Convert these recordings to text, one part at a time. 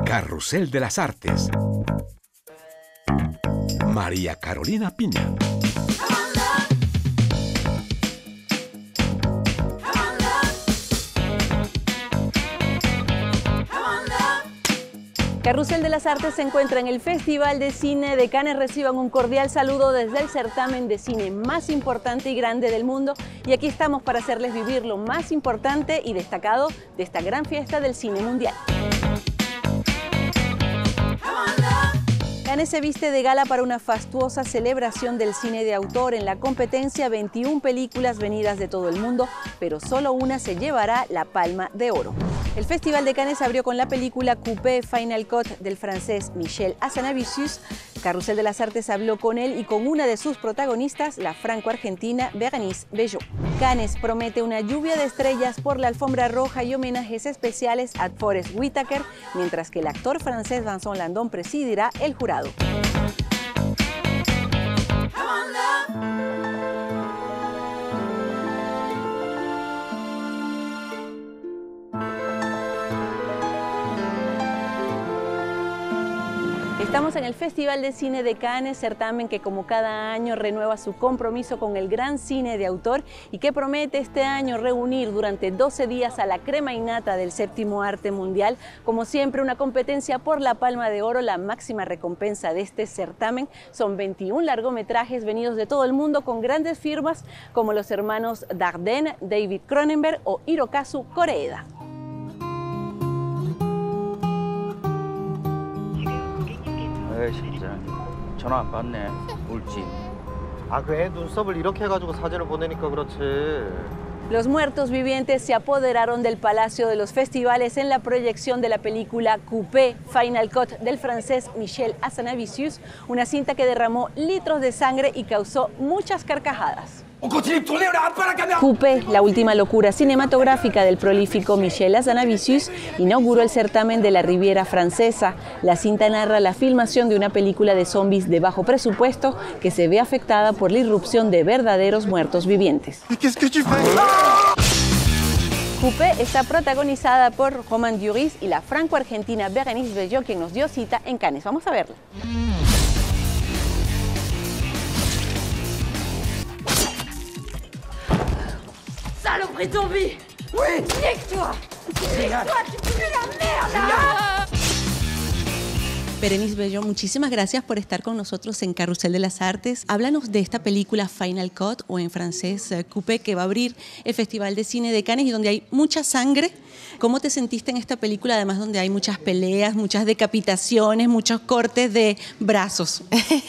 Carrusel de las Artes. María Carolina Piña. Carrusel de las Artes se encuentra en el Festival de Cine de Cannes. Reciban un cordial saludo desde el certamen de cine más importante y grande del mundo. Y aquí estamos para hacerles vivir lo más importante y destacado de esta gran fiesta del cine mundial. Cannes se viste de gala para una fastuosa celebración del cine de autor. En la competencia, 21 películas venidas de todo el mundo, pero solo una se llevará la Palma de Oro. El Festival de Cannes abrió con la película Coupé Final Cut del francés Michel Hazanavicius. Carrusel de las Artes habló con él y con una de sus protagonistas, la franco-argentina Bérénice Bejo. Cannes promete una lluvia de estrellas por la alfombra roja y homenajes especiales a Forest Whitaker, mientras que el actor francés Vincent Lindon presidirá el jurado. Estamos en el Festival de Cine de Cannes, certamen que como cada año renueva su compromiso con el gran cine de autor y que promete este año reunir durante 12 días a la crema innata del séptimo arte mundial. Como siempre, una competencia por la Palma de Oro, la máxima recompensa de este certamen. Son 21 largometrajes venidos de todo el mundo con grandes firmas como los hermanos Dardenne, David Cronenberg o Hirokazu Koreeda. 진짜 전화 안 받네. 울지. 아, 그 애 눈썹을 이렇게 해가지고 사진을 보내니까 그렇지. Los muertos vivientes se apoderaron del Palacio de los Festivales en la proyección de la película Coupé Final Cut del francés Michel Hazanavicius, una cinta que derramó litros de sangre y causó muchas carcajadas. Coupé, la última locura cinematográfica del prolífico Michel Hazanavicius, inauguró el certamen de la Riviera Francesa. La cinta narra la filmación de una película de zombies de bajo presupuesto que se ve afectada por la irrupción de verdaderos muertos vivientes. Coupé está protagonizada por Romain Duris y la franco-argentina Bérénice Bejo, quien nos dio cita en Cannes. Vamos a verla. Saloperie zombie! Oui! Nique-toi! Nique-toi, tu pues la merde! Bérénice Bejo, muchísimas gracias por estar con nosotros en Carrusel de las Artes. Háblanos de esta película Final Cut, o en francés Coupé, que va a abrir el Festival de Cine de Cannes y donde hay mucha sangre. ¿Cómo te sentiste en esta película, además donde hay muchas peleas, muchas decapitaciones, muchos cortes de brazos?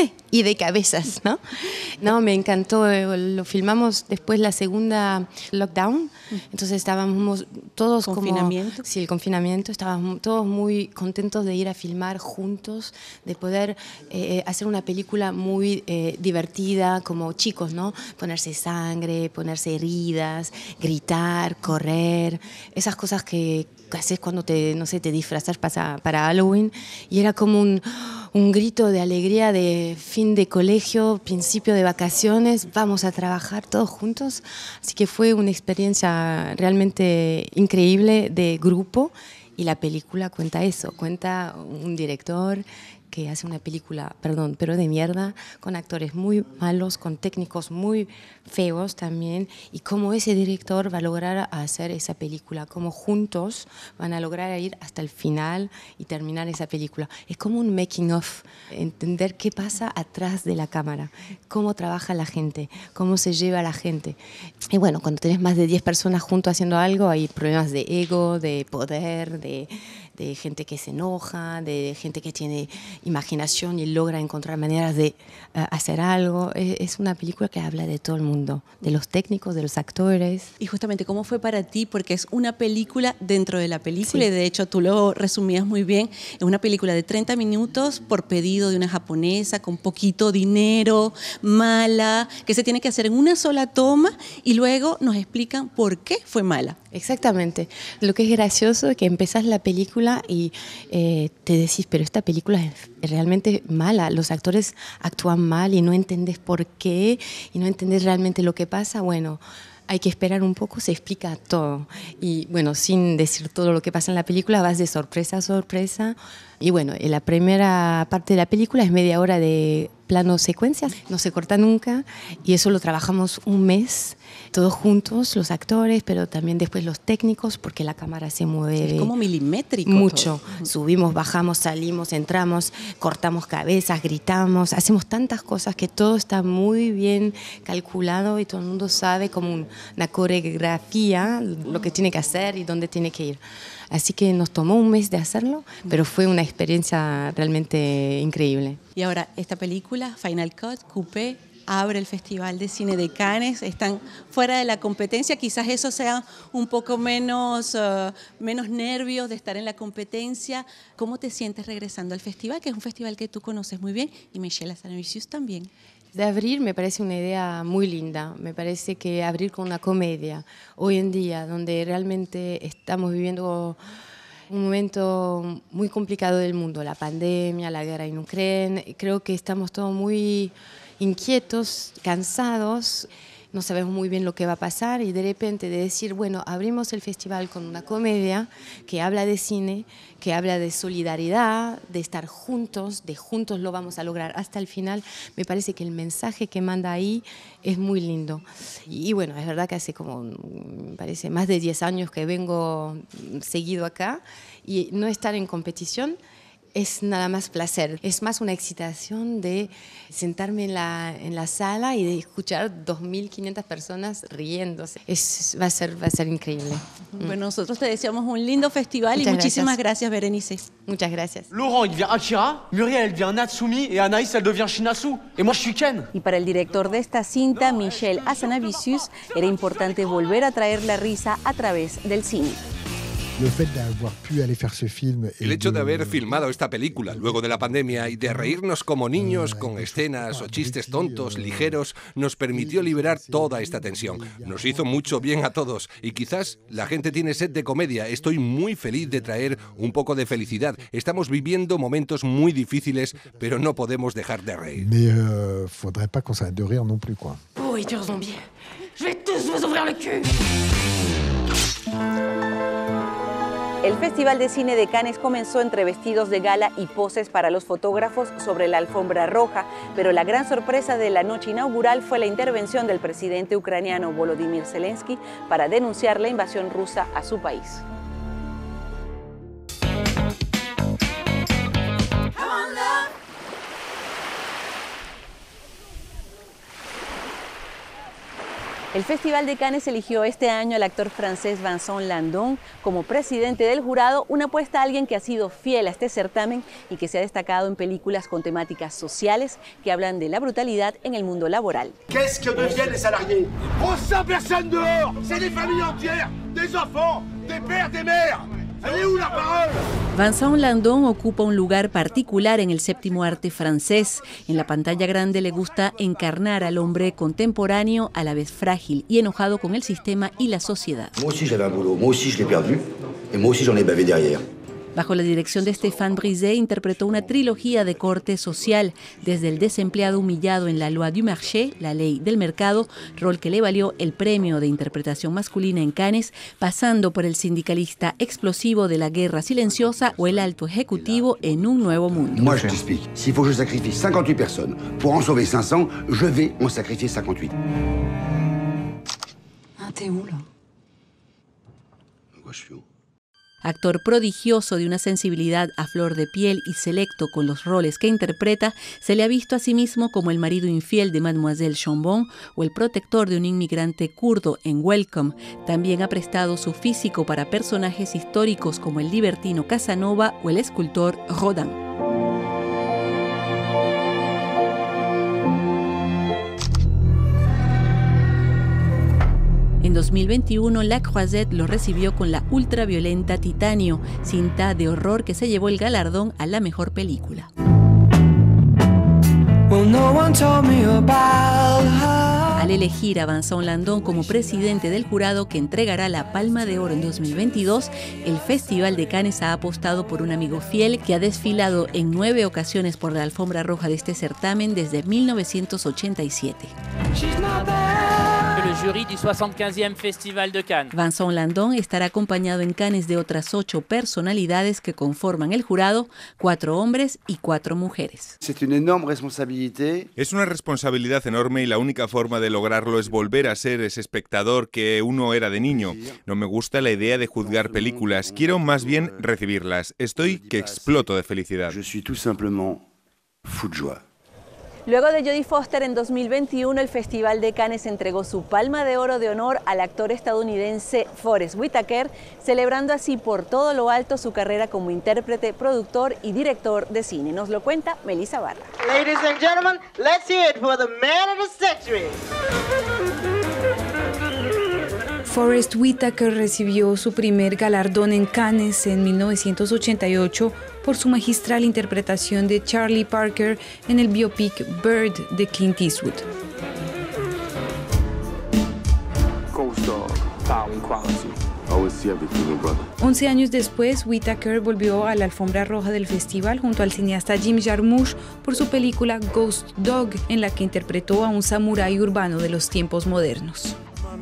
Y de cabezas, ¿no? No, me encantó. Lo filmamos después la segunda lockdown. Entonces estábamos todos ¿Confinamiento? Sí, el confinamiento. Estábamos todos muy contentos de ir a filmar juntos, de poder hacer una película muy divertida, como chicos, ¿no? Ponerse sangre, ponerse heridas, gritar, correr, esas cosas que haces cuando te disfrazas para Halloween. Y era como un grito de alegría de fin de colegio, principio de vacaciones, vamos a trabajar todos juntos. Así que fue una experiencia realmente increíble de grupo y la película cuenta eso, cuenta un director que hace una película, perdón, pero de mierda, con actores muy malos, con técnicos muy feos también, y cómo ese director va a lograr hacer esa película, cómo juntos van a lograr ir hasta el final y terminar esa película. Es como un making of, entender qué pasa atrás de la cámara, cómo trabaja la gente, cómo se lleva a la gente. Y bueno, cuando tenés más de 10 personas juntos haciendo algo, hay problemas de ego, de poder, de gente que se enoja, de gente que tiene imaginación y logra encontrar maneras de hacer algo. Es una película que habla de todo el mundo, de los técnicos, de los actores. Y justamente, ¿cómo fue para ti? Porque es una película dentro de la película, Sí. Y de hecho tú lo resumías muy bien. Es una película de 30 minutos por pedido de una japonesa, con poquito dinero, mala, que se tiene que hacer en una sola toma y luego nos explican por qué fue mala. Exactamente. Lo que es gracioso es que empezás la película y te decís, pero esta película es realmente mala. Los actores actúan mal y no entendés por qué y no entendés realmente lo que pasa. Bueno, hay que esperar un poco, se explica todo. Y bueno, sin decir todo lo que pasa en la película, vas de sorpresa a sorpresa. Y bueno, en la primera parte de la película es media hora de plano secuencias, no se corta nunca, y eso lo trabajamos un mes, todos juntos, los actores, pero también después los técnicos, porque la cámara se mueve. Es como milimétrico. Mucho. Todo. Subimos, bajamos, salimos, entramos, cortamos cabezas, gritamos, hacemos tantas cosas que todo está muy bien calculado y todo el mundo sabe como una coreografía lo que tiene que hacer y dónde tiene que ir. Así que nos tomó un mes de hacerlo, pero fue una experiencia realmente increíble. Y ahora, esta película, Final Cut, Coupé, abre el Festival de Cine de Cannes, están fuera de la competencia, quizás eso sea un poco menos nervios de estar en la competencia. ¿Cómo te sientes regresando al festival, que es un festival que tú conoces muy bien, y Michel Hazanavicius también? De abrir me parece una idea muy linda, me parece que abrir con una comedia hoy en día, donde realmente estamos viviendo un momento muy complicado del mundo, la pandemia, la guerra en Ucrania, creo que estamos todos muy inquietos, cansados, no sabemos muy bien lo que va a pasar y de repente de decir, bueno, abrimos el festival con una comedia que habla de cine, que habla de solidaridad, de estar juntos, de juntos lo vamos a lograr hasta el final. Me parece que el mensaje que manda ahí es muy lindo. Y bueno, es verdad que hace como, me parece, más de 10 años que vengo seguido acá y no estar en competición es nada más placer, es más una excitación de sentarme en la sala y de escuchar 2.500 personas riéndose. Va a ser increíble. Bueno, nosotros te deseamos un lindo festival. Muchas y muchísimas gracias, Berenice. Muchas gracias. Laurent, il devient Akira, Muriel, elle devient Natsumi et Anaïs, elle devient Shinasu. Et moi, je suis Ken. Y para el director de esta cinta, Michel Hazanavicius, era importante volver a traer la risa a través del cine. El hecho de haber filmado esta película luego de la pandemia y de reírnos como niños con escenas o chistes tontos, ligeros, nos permitió liberar toda esta tensión. Nos hizo mucho bien a todos y quizás la gente tiene sed de comedia. Estoy muy feliz de traer un poco de felicidad. Estamos viviendo momentos muy difíciles, pero no podemos dejar de reír. Faudrait pas qu'on s'arrête de rire non plus, quoi. Pourriture zombie. Je vais tous vous ouvrir le cul. El Festival de Cine de Cannes comenzó entre vestidos de gala y poses para los fotógrafos sobre la alfombra roja, pero la gran sorpresa de la noche inaugural fue la intervención del presidente ucraniano Volodymyr Zelensky para denunciar la invasión rusa a su país. El Festival de Cannes eligió este año al actor francés Vincent Landon como presidente del jurado, una apuesta a alguien que ha sido fiel a este certamen y que se ha destacado en películas con temáticas sociales que hablan de la brutalidad en el mundo laboral. Qu'est-ce que deviennent les salariés? 100 personnes dehors! C'est des familles entières! Des enfants! Des pères, des mères! Elle est où la parole? Vincent Landon ocupa un lugar particular en el séptimo arte francés. En la pantalla grande le gusta encarnar al hombre contemporáneo, a la vez frágil y enojado con el sistema y la sociedad. Moi aussi j'avais un boulot, moi aussi je l'ai perdu, et moi aussi j'en ai bavé derrière. Bajo la dirección de Stéphane Brisé, interpretó una trilogía de corte social, desde el desempleado humillado en la Loi du Marché, la ley del mercado, rol que le valió el premio de interpretación masculina en Cannes, pasando por el sindicalista explosivo de la guerra silenciosa o el alto ejecutivo en Un nuevo mundo. Moi je t'explique, s'il faut que je sacrifie 58 personnes pour en sauver 500, je vais en sacrifier 58. Ah, t'es où là? Moi je suis où? Actor prodigioso de una sensibilidad a flor de piel y selecto con los roles que interpreta, se le ha visto a sí mismo como el marido infiel de Mademoiselle Chambon o el protector de un inmigrante kurdo en Welcome. También ha prestado su físico para personajes históricos como el libertino Casanova o el escultor Rodin. En 2021, La Croisette lo recibió con la ultraviolenta Titanio, cinta de horror que se llevó el galardón a la mejor película. Al elegir a Vincent Landon como presidente del jurado que entregará la Palma de Oro en 2022, el Festival de Cannes ha apostado por un amigo fiel que ha desfilado en 9 ocasiones por la alfombra roja de este certamen desde 1987. que le jury du 75e Festival de Cannes. Vincent Landon estará acompañado en Cannes de otras 8 personalidades que conforman el jurado, 4 hombres y 4 mujeres. Es una responsabilidad enorme y la única forma de lograrlo es volver a ser ese espectador que uno era de niño. No me gusta la idea de juzgar películas, quiero más bien recibirlas. Estoy que exploto de felicidad. Luego de Jodie Foster, en 2021 el Festival de Cannes entregó su Palma de Oro de honor al actor estadounidense Forest Whitaker, celebrando así por todo lo alto su carrera como intérprete, productor y director de cine. Nos lo cuenta Melissa Barra. Ladies and gentlemen, let's hear it for the man of the century. Forest Whitaker recibió su primer galardón en Cannes en 1988 por su magistral interpretación de Charlie Parker en el biopic Bird de Clint Eastwood. 11 años después, Whitaker volvió a la alfombra roja del festival junto al cineasta Jim Jarmusch por su película Ghost Dog, en la que interpretó a un samurái urbano de los tiempos modernos.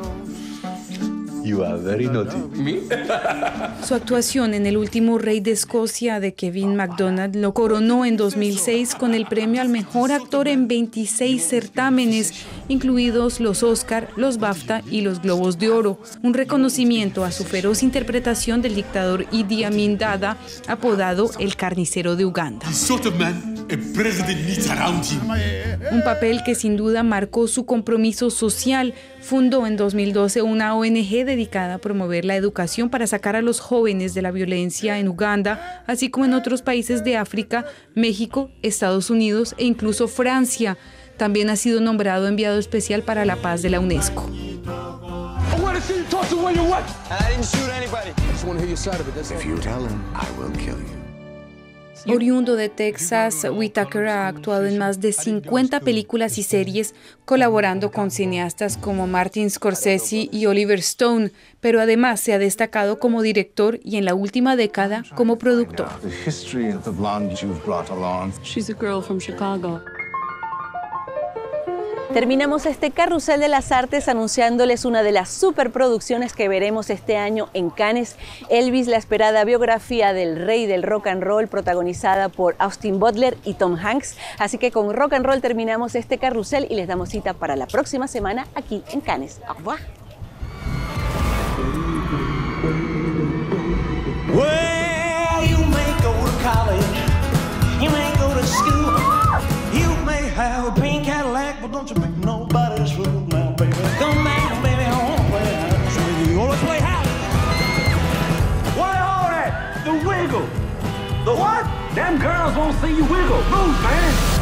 You are very naughty. ¿Me? Su actuación en El último rey de Escocia de Kevin MacDonald lo coronó en 2006 con el premio al mejor actor en 26 certámenes, incluidos los Oscar, los BAFTA y los Globos de Oro, un reconocimiento a su feroz interpretación del dictador Idi Amin Dada, apodado el carnicero de Uganda. Un papel que sin duda marcó su compromiso social. Fundó en 2012 una ONG dedicada a promover la educación para sacar a los jóvenes de la violencia en Uganda, así como en otros países de África, México, Estados Unidos e incluso Francia. También ha sido nombrado enviado especial para la paz de la UNESCO. Oriundo de Texas, Whitaker ha actuado en más de 50 películas y series, colaborando con cineastas como Martin Scorsese y Oliver Stone, pero además se ha destacado como director y en la última década como productor. Terminamos este carrusel de las artes anunciándoles una de las superproducciones que veremos este año en Cannes, Elvis, la esperada biografía del rey del rock and roll, protagonizada por Austin Butler y Tom Hanks. Así que con rock and roll terminamos este carrusel y les damos cita para la próxima semana aquí en Cannes. Au revoir. Well, you may go to college, you may go to school, you may have a pink Cadillac, but don't you make nobody's fool now, baby. Come back, baby, home, baby. You always play house. What all that? The wiggle. The what? Them girls won't see you wiggle. Move, man.